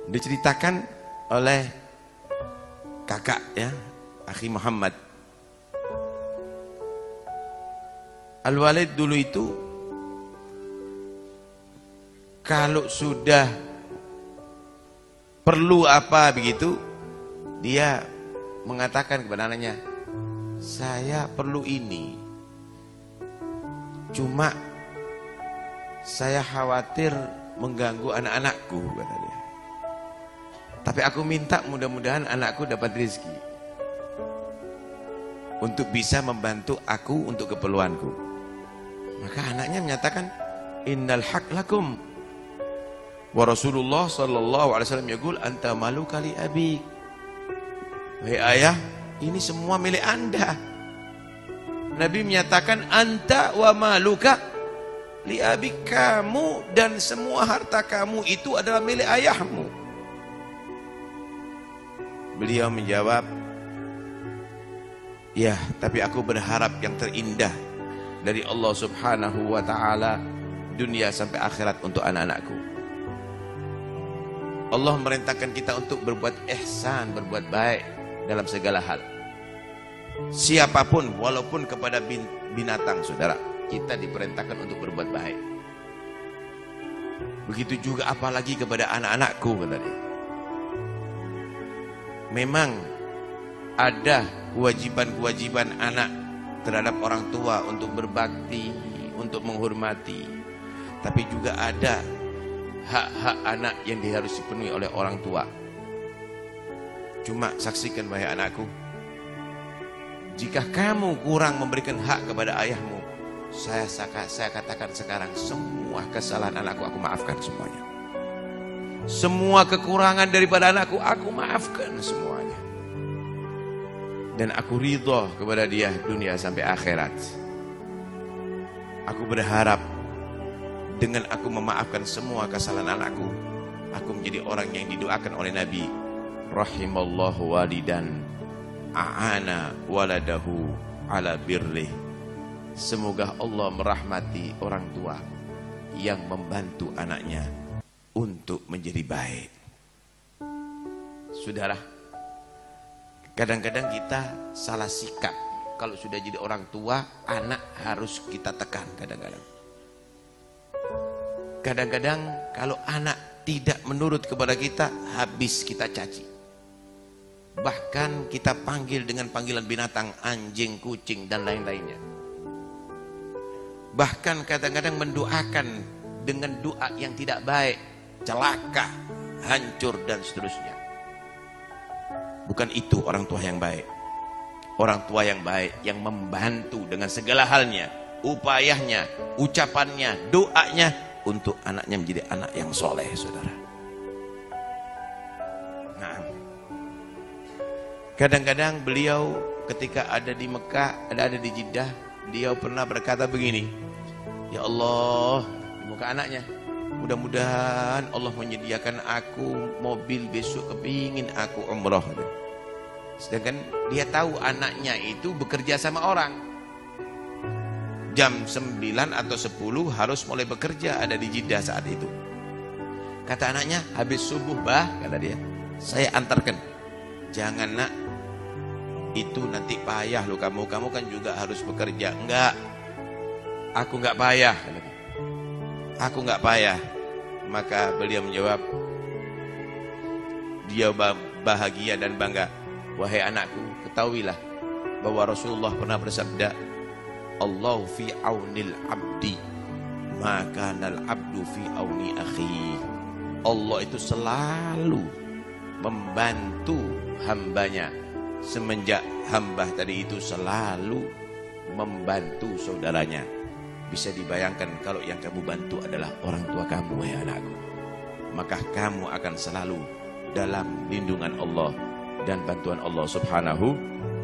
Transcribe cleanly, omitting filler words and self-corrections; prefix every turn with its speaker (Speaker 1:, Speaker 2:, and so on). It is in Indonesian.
Speaker 1: Diceritakan oleh kakak ya, Akhi Muhammad. Al-Walid dulu itu kalau sudah perlu apa begitu, dia mengatakan kepada anaknya, saya perlu ini, cuma saya khawatir mengganggu anak-anakku, kata dia. Tapi aku minta mudah-mudahan anakku dapat rezeki untuk bisa membantu aku untuk keperluanku. Maka anaknya menyatakan, innal haq lakum wa Rasulullah sallallahu alaihi wasallam yaqul anta maluka li abi. Wahai ayah, ini semua milik Anda. Nabi menyatakan anta wa maluka li abi, kamu dan semua harta kamu itu adalah milik ayahmu. Beliau menjawab, ya, tapi aku berharap yang terindah dari Allah subhanahu wa ta'ala, dunia sampai akhirat untuk anak-anakku. Allah merintahkan kita untuk berbuat ihsan, berbuat baik dalam segala hal. Siapapun, walaupun kepada binatang, saudara, kita diperintahkan untuk berbuat baik. Begitu juga apalagi kepada anak-anakku, kata dia. Memang ada kewajiban-kewajiban anak terhadap orang tua untuk berbakti, untuk menghormati. Tapi juga ada hak-hak anak yang harus dipenuhi oleh orang tua. Cuma saksikan wahai anakku, jika kamu kurang memberikan hak kepada ayahmu, saya katakan sekarang, semua kesalahan anakku aku maafkan semuanya. Semua kekurangan daripada anakku aku maafkan semuanya. Dan aku ridho kepada dia dunia sampai akhirat. Aku berharap dengan aku memaafkan semua kesalahan anakku, aku menjadi orang yang didoakan oleh Nabi, rahimallahu walidan a'ana waladahu ala birrih. Semoga Allah merahmati orang tua yang membantu anaknya untuk menjadi baik. Saudara, kadang-kadang kita salah sikap. Kalau sudah jadi orang tua, anak harus kita tekan kadang-kadang. Kadang-kadang kalau anak tidak menurut kepada kita, habis kita caci. Bahkan kita panggil dengan panggilan binatang, anjing, kucing, dan lain-lainnya. Bahkan kadang-kadang mendoakan dengan doa yang tidak baik, celaka, hancur, dan seterusnya. Bukan itu orang tua yang baik. Orang tua yang baik yang membantu dengan segala halnya, upayanya, ucapannya, doanya untuk anaknya menjadi anak yang soleh, saudara. Nah, kadang-kadang beliau ketika ada di Mekah, ada di Jeddah, beliau pernah berkata begini, ya Allah, di muka anaknya, mudah-mudahan Allah menyediakan aku mobil besok, kepingin aku umroh. Sedangkan dia tahu anaknya itu bekerja sama orang. Jam 9 atau 10 harus mulai bekerja, ada di Jeddah saat itu. Kata anaknya, habis subuh bah, kata dia, saya antarkan. Jangan nak, itu nanti payah loh kamu kan juga harus bekerja. Enggak, aku enggak payah, kata dia. Aku enggak payah. Maka beliau menjawab, dia bahagia dan bangga. Wahai anakku, ketahuilah bahwa Rasulullah pernah bersabda, Allah fi aunil abdi, maka nal abdu fi auni akhi. Allah itu selalu membantu hambanya semenjak hamba tadi itu selalu membantu saudaranya. Bisa dibayangkan kalau yang kamu bantu adalah orang tua kamu, wahai anakku, maka kamu akan selalu dalam lindungan Allah dan bantuan Allah subhanahu